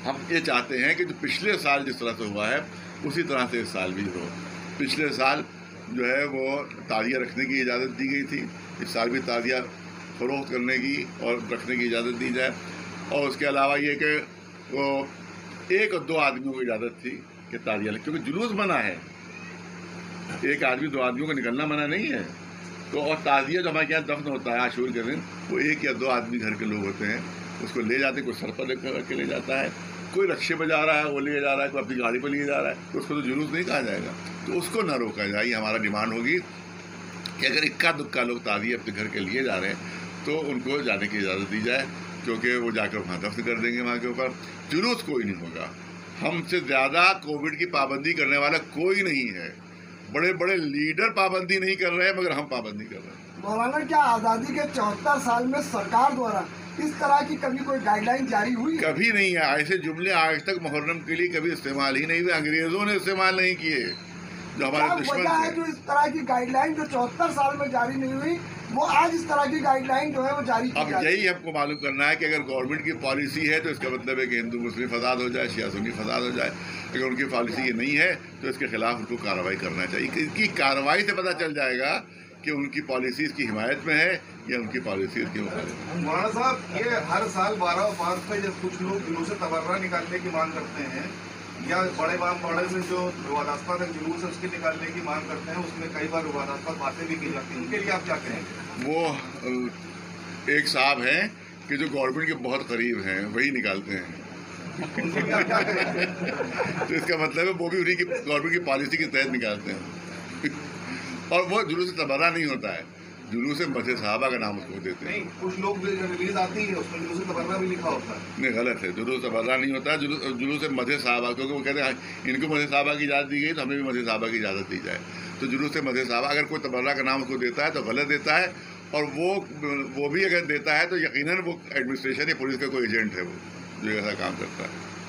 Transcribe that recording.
ہم یہ چاہتے ہیں کہ جو پچھلے سال جس طرح سے ہوا ہے اسی طرح سے اس سال بھی ہو. پچھلے سال جو ہے وہ تعزیہ رکھنے کی اجازت دی گئی تھی, اس سال بھی تعزیہ فروخت کرنے کی اور رکھنے کی اجازت دی جائے. اور اس کے علاوہ یہ کہ وہ 1 اور 2 آدمیوں کو اجازت تھی کہ تعزیہ لیں, کیونکہ جلوس منع ہے, 1 آدمی 2 آدمیوں کو نکلنا منع نہیں ہے. تو اور تعزیہ جو ہمارے یہاں دفن ہوتا ہے عاشور کے دن, وہ 1 یا 2 آدمی گھر کے لوگ ہوتے ہیں, اس کو لے جاتے ہیں, کوئی سر پر رکھ کے لے جاتا ہے, کوئی رکشے پہ جا رہا ہے وہ لے جا رہا ہے, کوئی اپنی گاڑی پہ لے جا رہا ہے, تو اس کو تو جلوس نہیں کہا جائے گا. تو اس کو نہ روکا جائے. یہ ہمارا ڈیمانڈ ہوگی کہ اگر 1 دکا لوگ تعزیہ اپنے گھر کے لیے جا رہے ہیں تو ان کو جانے کی اجازت دی جائے, کیونکہ وہ جا کر وہاں دفن کر دیں گے. وہاں کے اوپر جلوس کوئی نہیں ہوگا. ہم سے زیادہ کووڈ کی پابندی کرنے والا کوئی نہیں ہے. بڑے بڑے لیڈر پابندی نہیں کر رہے ہیں, مگر ہم پابندی کر رہے ہیں. مولانا, کیا آزادی کے 74 سال میں سرکار دوارا اس طرح کی کبھی کوئی گائیڈ لائن جاری ہوئی؟ کبھی نہیں ہے. ایسے جملے آج تک محرم کے لیے کبھی استعمال ہی نہیں ہوئے. انگریزوں نے استعمال نہیں کیے جو ہمارے دشمن وجہ ہے تھے. جو اس طرح کی گائیڈ لائن جو 74 سال میں جاری نہیں ہوئی, وہ آج اس طرح کی گائیڈ لائن جو ہے وہ جاری کی اب جائے؟ یہی ہم کو معلوم کرنا ہے کہ اگر گورنمنٹ کی پالیسی ہے تو اس کا مطلب ہے کہ ہندو مسلم فساد ہو جائے, شیعہ سنی فساد ہو جائے. اگر ان کی پالیسی یہ نہیں ہے تو اس کے خلاف ان کو کارروائی کرنا چاہیے. ان کی کارروائی سے پتہ چل جائے گا کہ ان کی پالیسی اس کی حمایت میں ہے یا ان کی پالیسی اس کی مخالف. مولانا صاحب, یہ ہر سال 12 وفات پہ جب کچھ لوگ جلوس تبرہ نکالنے کی مانگ کرتے ہیں, یا بڑے سے جو رواداسپد جلوس ہے اس کی نکالنے کی مانگ کرتے ہیں, اس میں کئی بار رواداسپد باتیں بھی کی جاتی ہیں, ان کے لیے آپ کیا کہیں گے؟ وہ ایک صاحب ہیں کہ جو گورنمنٹ کے بہت قریب ہیں, وہی نکالتے ہیں. ان کے لیے آپ کیا کہیں گے؟ تو اس کا مطلب ہے وہ بھی انہیں کی گورنمنٹ کی پالیسی کے تحت نکالتے ہیں. اور وہ جلوس تبرہ نہیں ہوتا ہے, جلوس مسجد صحابہ کا نام اس کو دیتے ہیں. نہیں, کچھ لوگ ریلیز آتی ہے اس میں جلوس تبرہ بھی لکھا ہوتا ہے. نہیں, غلط ہے. جلوس تبرہ نہیں ہوتا ہے, جلوس مسجد صحابہ, کیونکہ وہ کہتے ہیں ان کو مسجد صحابہ کی اجازت دی گئی تو ہمیں بھی مسجد صحابہ کی اجازت دی جائے. تو جلوس مسجد صحابہ اگر کوئی تبرہ کا نام اس کو دیتا ہے تو غلط دیتا ہے, اور وہ بھی اگر دیتا ہے تو یقیناً وہ ایڈمنسٹریشن یا پولیس کا کوئی ایجنٹ ہے وہ جو ایسا کام کرتا ہے.